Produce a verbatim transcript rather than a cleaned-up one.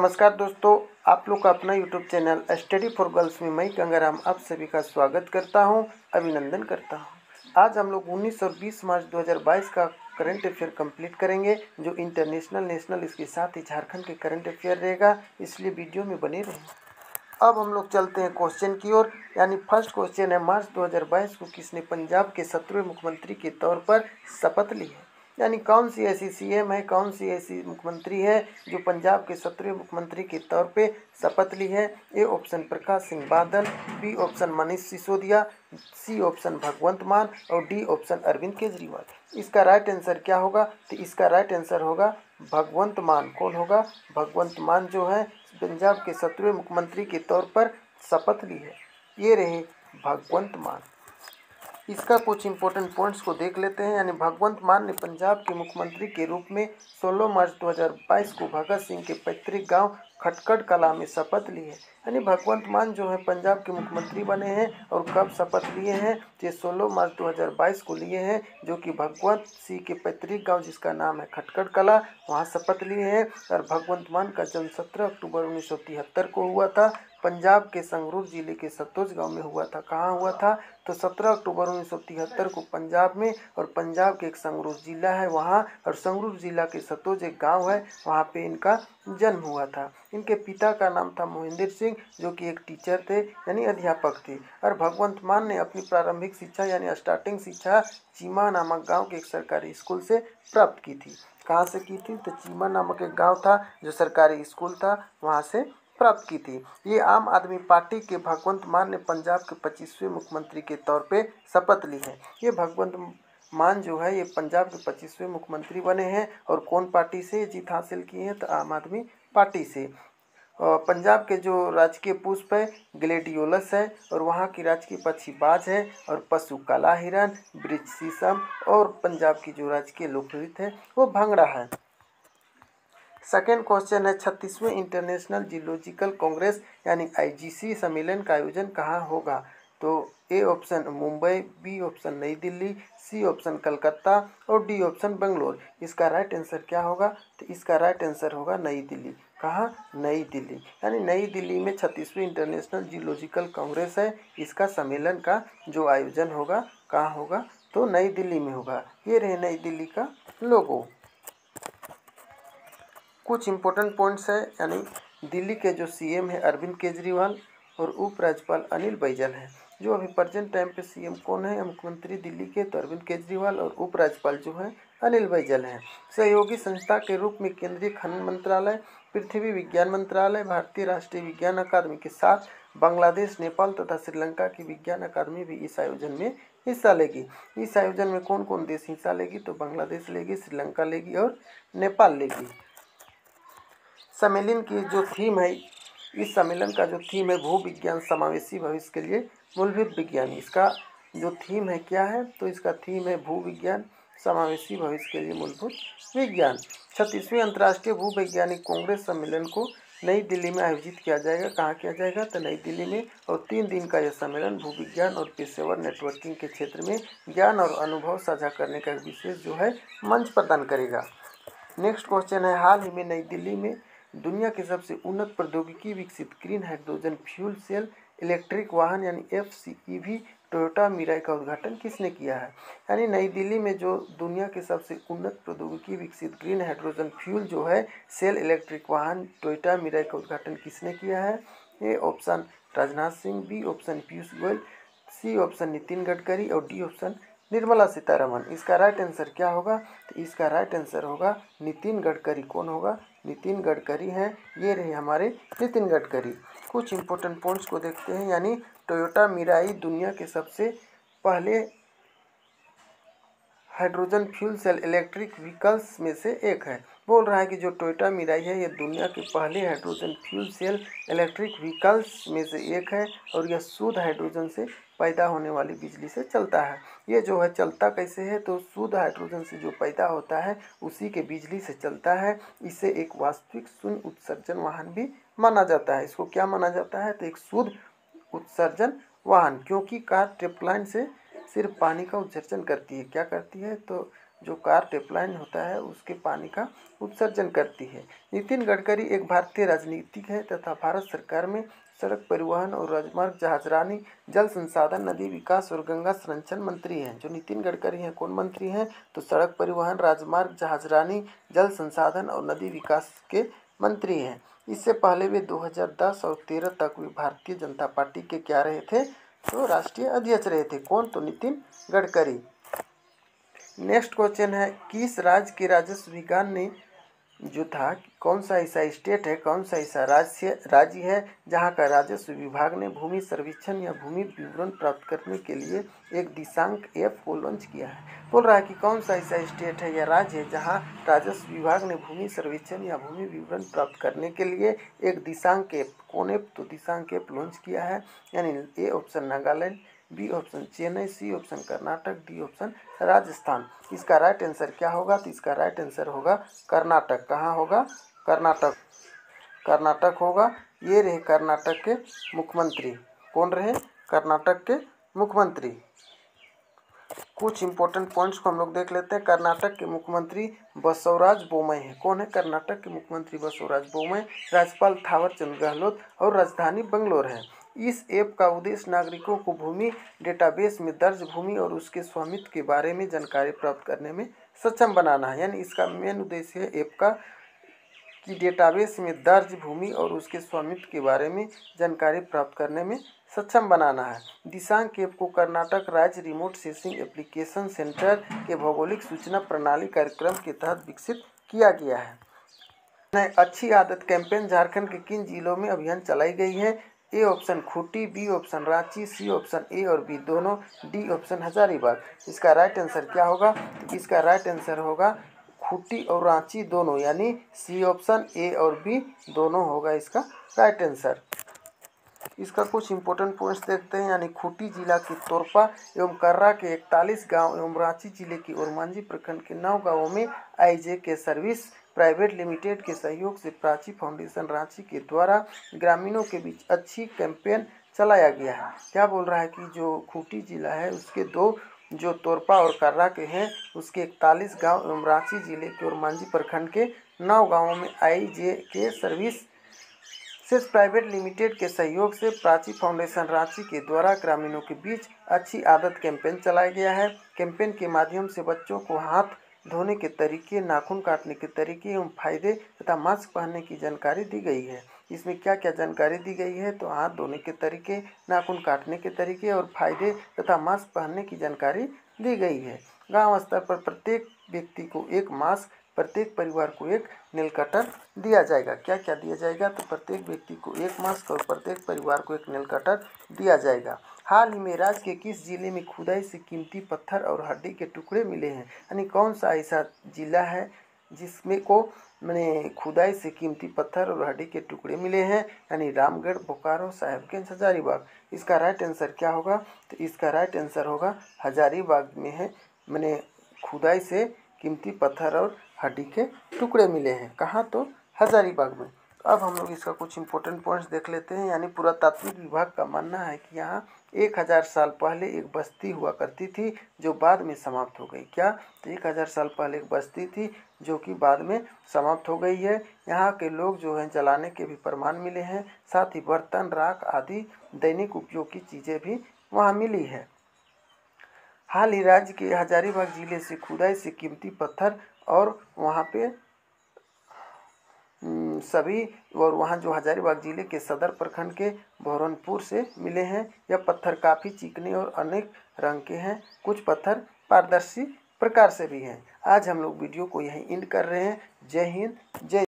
नमस्कार दोस्तों, आप लोग का अपना YouTube channel study for girls में मैं गंगाराम आप सभी का स्वागत करता हूं, अभिनंदन करता हूं। आज हम लोग उन्नीस और बीस मार्च दो हज़ार बाईस का करंट अफेयर कंप्लीट करेंगे, जो इंटरनेशनल नेशनल इसके साथ ही झारखंड के करंट अफेयर रहेगा, इसलिए वीडियो में बने रहें। अब हम लोग चलते हैं क्वेश्चन की ओर। यानी फर्स्ट क्वेश्चन है, मार्च दो हज़ार बाईस को किसने पंजाब के सत्रहवें मुख्यमंत्री के तौर पर शपथ ली है। यानी कौन सी ऐसी सीएम है, कौन सी ऐसी मुख्यमंत्री है जो पंजाब के सत्रहवें मुख्यमंत्री के तौर पे शपथ ली है। A option Prakash Singh Badal, B option Manish Sisodia, C option Bhagwant Mann और डी ऑप्शन अरविंद केजरीवाल। इसका राइट आंसर क्या होगा? तो इसका राइट आंसर होगा भगवंत मान। कौन होगा? भगवंत मान जो है पंजाब के सत्रहवें मुख्यमंत्री के तौर पर शपथ ली है। ये रहे भगवंत मान। इसका कुछ इंपॉर्टेंट पॉइंट्स को देख लेते हैं। यानी भगवंत मान ने पंजाब के मुख्यमंत्री के रूप में सोलह मार्च दो हज़ार बाईस को भगत सिंह के पैतृक गांव खटकड़ कला में शपथ ली है। यानी भगवंत मान जो है पंजाब के मुख्यमंत्री बने हैं और कब शपथ लिए हैं? ये सोलह मार्च दो हज़ार बाईस को लिए हैं, जो कि भगवंत सिंह के पैतृक गांव जिसका नाम है खटकड़ कला, वहाँ शपथ लिए हैं। और भगवंत मान का जन्म सत्रह अक्टूबर उन्नीस सौ तिहत्तर को हुआ था। पंजाब के संगरूर जिले के सतोज गांव में हुआ था। कहाँ हुआ था? तो सत्रह अक्टूबर उन्नीस सौ तिहत्तर को पंजाब में, और पंजाब के एक संगरूर जिला है वहाँ, और संगरूर जिला के सतोज एक गांव है, वहाँ पे इनका जन्म हुआ था। इनके पिता का नाम था मोहिंदर सिंह, जो कि एक टीचर थे, यानी अध्यापक थे। और भगवंत मान ने अपनी प्रारंभिक शिक्षा यानी स्टार्टिंग शिक्षा चीमा नामक गाँव के एक सरकारी स्कूल से प्राप्त की थी। कहाँ से की थी? तो चीमा नामक एक गाँव था जो सरकारी स्कूल था, वहाँ से प्राप्त की थी। ये आम आदमी पार्टी के भगवंत मान ने पंजाब के पच्चीसवें मुख्यमंत्री के तौर पे शपथ ली है। ये भगवंत मान जो है ये पंजाब के पच्चीसवें मुख्यमंत्री बने हैं। और कौन पार्टी से जीत हासिल की है? तो आम आदमी पार्टी से। और पंजाब के जो राजकीय पुष्प है ग्लेडियोलस है, और वहाँ की राजकीय पक्षी बाज है, और पशु काला हिरन, वृक्ष शीशम, और पंजाब की जो राजकीय लोकनृत्य है वो भंगड़ा है। सेकेंड क्वेश्चन है, छत्तीसवें इंटरनेशनल जियोलॉजिकल कांग्रेस यानी आईजीसी सम्मेलन का आयोजन कहाँ होगा? तो A option Mumbai, B option New Delhi, C option Calcutta और डी ऑप्शन बेंगलोर। इसका राइट आंसर क्या होगा? तो इसका राइट आंसर होगा नई दिल्ली। कहाँ? नई दिल्ली। यानी नई दिल्ली में छत्तीसवें इंटरनेशनल जियोलॉजिकल कांग्रेस है, इसका सम्मेलन का जो आयोजन होगा कहाँ होगा? तो नई दिल्ली में होगा। ये रहे नई दिल्ली का लोगो। कुछ इम्पोर्टेंट पॉइंट्स है। यानी दिल्ली के जो सीएम है अरविंद केजरीवाल, और उपराज्यपाल अनिल बैजल हैं। जो अभी प्रेजेंट टाइम पे सीएम कौन है? मुख्यमंत्री दिल्ली के तो अरविंद केजरीवाल, और उपराज्यपाल जो है अनिल बैजल हैं। सहयोगी संस्था के रूप में केंद्रीय खनन मंत्रालय, पृथ्वी विज्ञान मंत्रालय, भारतीय राष्ट्रीय विज्ञान अकादमी के साथ बांग्लादेश, नेपाल तथा श्रीलंका की विज्ञान अकादमी भी इस आयोजन में हिस्सा लेगी। इस आयोजन में कौन कौन देश हिस्सा लेगी? तो बांग्लादेश लेगी, श्रीलंका लेगी और नेपाल लेगी। सम्मेलन की जो थीम है, इस सम्मेलन का जो थीम है भू विज्ञान समावेशी भविष्य के लिए मूलभूत विज्ञान। इसका जो थीम है क्या है? तो इसका थीम है भू विज्ञान समावेशी भविष्य के लिए मूलभूत विज्ञान। छत्तीसवीं अंतर्राष्ट्रीय भू वैज्ञानिक कांग्रेस सम्मेलन को नई दिल्ली में आयोजित किया जाएगा। कहाँ किया जाएगा? तो नई दिल्ली में। और तीन दिन का यह सम्मेलन भू विज्ञान और पेशेवर नेटवर्किंग के क्षेत्र में ज्ञान और अनुभव साझा करने का विशेष जो है मंच प्रदान करेगा। नेक्स्ट क्वेश्चन है, हाल ही में नई दिल्ली में दुनिया के सबसे उन्नत प्रौद्योगिकी विकसित green hydrogen fuel cell electric वाहन यानी F C E V Toyota Mirai का उद्घाटन किसने किया है? यानी नई दिल्ली में जो दुनिया के सबसे उन्नत प्रौद्योगिकी विकसित ग्रीन हाइड्रोजन फ्यूल जो है सेल इलेक्ट्रिक वाहन टोयोटा मिराई का उद्घाटन किसने किया है? A option Rajnath Singh, B option Piyush Goyal, C option Nitin Gadkari और डी ऑप्शन निर्मला सीतारमन। इसका राइट आंसर क्या होगा? तो इसका राइट आंसर होगा नितिन गडकरी। कौन होगा? नितिन गडकरी हैं। ये रहे हमारे नितिन गडकरी। कुछ इंपॉर्टेंट पॉइंट्स को देखते हैं। यानी टोयोटा मिराई दुनिया के सबसे पहले hydrogen fuel cell electric vehicles में से एक है। बोल रहा है कि जो टोयोटा मिराई है ये दुनिया के पहले hydrogen fuel cell electric vehicles में से एक है, और यह शुद्ध हाइड्रोजन से पैदा होने वाली बिजली से चलता है। ये जो है चलता कैसे है? तो शुद्ध हाइड्रोजन से जो पैदा होता है उसी के बिजली से चलता है। इसे एक वास्तविक शून्य उत्सर्जन वाहन भी माना जाता है। इसको क्या माना जाता है? तो एक शुद्ध उत्सर्जन वाहन, क्योंकि कार ट्रिपलाइन से सिर्फ पानी का उत्सर्जन करती है। क्या करती है? तो जो कार टेपलाइन होता है उसके पानी का उत्सर्जन करती है। नितिन गडकरी एक भारतीय राजनीतिक है तथा भारत सरकार में सड़क परिवहन और राजमार्ग जहाजरानी जल संसाधन नदी विकास और गंगा संरक्षण मंत्री हैं। जो नितिन गडकरी हैं कौन मंत्री हैं तो सड़क परिवहन राजमार्ग जहाजरानी जल संसाधन और नदी विकास के मंत्री हैं। इससे पहले वे दो हज़ार दस और तेरह तक वे भारतीय जनता पार्टी के क्या रहे थे तो राष्ट्रीय अध्यक्ष रहे थे। कौन तो नितिन गडकरी। नेक्स्ट क्वेश्चन है किस राज्य के राजस्व विभाग ने जो था कौन सा ऐसा स्टेट है कौन सा ऐसा राज्य राज्य है जहां का राजस्व विभाग ने भूमि सर्वेक्षण या भूमि विवरण प्राप्त करने के लिए एक दिशांक ऐप को लॉन्च किया है। बोल रहा है कि कौन सा ऐसा स्टेट है या राज्य है जहां राजस्व विभाग ने भूमि सर्वेक्षण या भूमि विवरण प्राप्त करने के लिए एक दिशांक ऐप कौन ऐप तो दिशांक ऐप लॉन्च किया है। यानी A option Nagaland, B option Chennai, C option Karnataka, D option Rajasthan. इसका राइट आंसर क्या होगा तो इसका राइट आंसर होगा कर्नाटक। कहाँ होगा कर्नाटक कर्नाटक होगा। ये रहे कर्नाटक के मुख्यमंत्री। कौन रहे कर्नाटक के मुख्यमंत्री। कुछ इंपॉर्टेंट पॉइंट्स को हम लोग देख लेते हैं। कर्नाटक के मुख्यमंत्री बसवराज बोम्मई है। कौन है कर्नाटक के मुख्यमंत्री बसवराज बोम्मई। राज्यपाल थावरचंद गहलोत और राजधानी बंगलोर है। इस ऐप का उद्देश्य नागरिकों को भूमि डेटाबेस में दर्ज भूमि और उसके स्वामित्व के बारे में जानकारी प्राप्त करने में सक्षम बनाना है। यानी इसका मेन उद्देश्य है ऐप का कि डेटाबेस में दर्ज भूमि और उसके स्वामित्व के बारे में जानकारी प्राप्त करने में सक्षम बनाना है। दिशांक ऐप को कर्नाटक राज्य रिमोट सेंसिंग एप्लीकेशन सेंटर के भौगोलिक सूचना प्रणाली कार्यक्रम के तहत विकसित किया गया है। अच्छी आदत कैंपेन झारखंड के किन जिलों में अभियान चलाई गई है। A option Khunti, B option Ranchi, C option A और बी दोनों, डी ऑप्शन हजारीबाग। इसका राइट आंसर क्या होगा तो इसका राइट आंसर होगा खूंटी और रांची दोनों, यानी सी ऑप्शन ए और बी दोनों होगा इसका राइट आंसर। इसका कुछ इंपॉर्टेंट पॉइंट्स देखते हैं। यानी खूंटी जिला के तोरपा एवं कर्रा के इकतालीस गांव एवं रांची जिले के ओरमांझी प्रखंड के नौ गांवों में आईजे के सर्विस प्राइवेट लिमिटेड के सहयोग से प्राची फाउंडेशन रांची के द्वारा ग्रामीणों के बीच अच्छी कैंपेन चलाया गया है। क्या बोल रहा है कि जो खूंटी जिला है उसके दो जो तोरपा और कर्रा के हैं उसके इकतालीस गांव एवं रांची जिले के ओरमांझी प्रखंड के नौ गांवों में आईजे के सर्विस सिर्फ प्राइवेट लिमिटेड के सहयोग से प्राची फाउंडेशन रांची के द्वारा ग्रामीणों के बीच अच्छी आदत कैंपेन चलाया गया है। कैंपेन के माध्यम से बच्चों को हाथ धोने के तरीके, नाखून काटने के तरीके एवं फायदे तथा मास्क पहनने की जानकारी दी गई है। इसमें क्या क्या जानकारी दी गई है तो हाथ धोने के तरीके, नाखून काटने के तरीके और फायदे तथा मास्क पहनने की जानकारी दी गई है। गाँव स्तर पर प्रत्येक व्यक्ति को एक मास्क, प्रत्येक परिवार को एक नेल कटर दिया जाएगा। क्या क्या दिया जाएगा तो प्रत्येक व्यक्ति को एक मास्क और प्रत्येक परिवार को एक नेल कटर दिया जाएगा। हाल ही में राज्य के किस जिले में खुदाई से कीमती पत्थर और हड्डी के टुकड़े मिले हैं। यानी कौन सा ऐसा जिला है जिसमें को मैंने खुदाई से कीमती पत्थर और हड्डी के टुकड़े मिले हैं। यानी रामगढ़, बोकारो, साहेबगंज, हजारीबाग। इसका राइट आंसर क्या होगा तो इसका राइट आंसर होगा हजारीबाग में है। मैंने खुदाई से कीमती पत्थर और हड्डी के टुकड़े मिले हैं। कहाँ तो हजारीबाग में। अब हम लोग इसका कुछ इंपॉर्टेंट पॉइंट्स देख लेते हैं। यानी पुरातात्विक विभाग का मानना है कि यहाँ एक हज़ार साल पहले एक बस्ती हुआ करती थी जो बाद में समाप्त हो गई। क्या तो एक हज़ार साल पहले एक बस्ती थी जो कि बाद में समाप्त हो गई है। यहाँ के लोग जो हैं जलाने के भी प्रमाण मिले हैं। साथ ही बर्तन, राख आदि दैनिक उपयोग की चीज़ें भी वहाँ मिली है। हाल ही राज्य के हजारीबाग जिले से खुदाई से कीमती पत्थर और वहाँ पे सभी और वहाँ जो हजारीबाग जिले के सदर प्रखंड के भौरनपुर से मिले हैं। यह पत्थर काफ़ी चिकने और अनेक रंग के हैं। कुछ पत्थर पारदर्शी प्रकार से भी हैं। आज हम लोग वीडियो को यहीं एंड कर रहे हैं। जय हिंद, जय